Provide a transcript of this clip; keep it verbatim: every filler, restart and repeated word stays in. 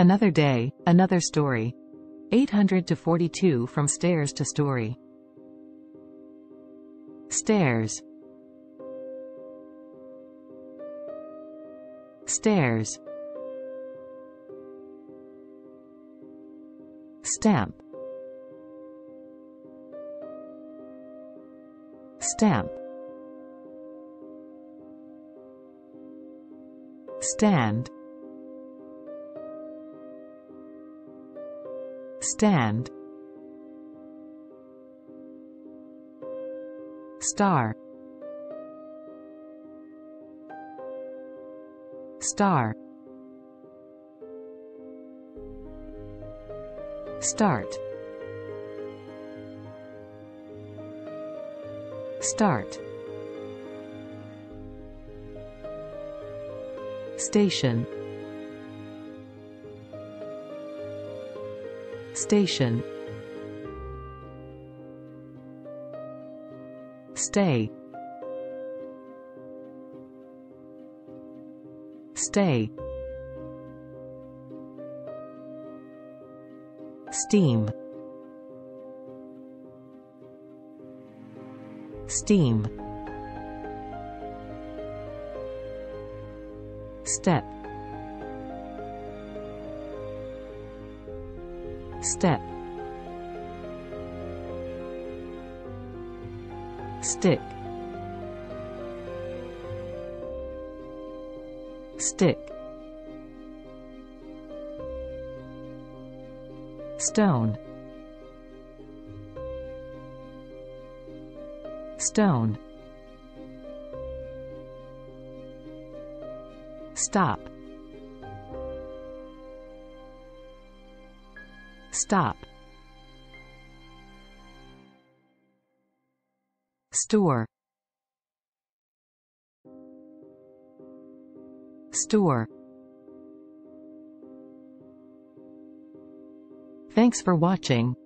Another day, another story. eight hundred to forty-two from stairs to story. Stairs. Stairs. Stamp. Stamp. Stand. Stand. Star. Star. Start. Start. Station. Station. Stay. Stay. Steam. Steam. Step. Step. Stick. Stick. Stone. Stone. Stop. Stop. Store. Store. Thanks for watching.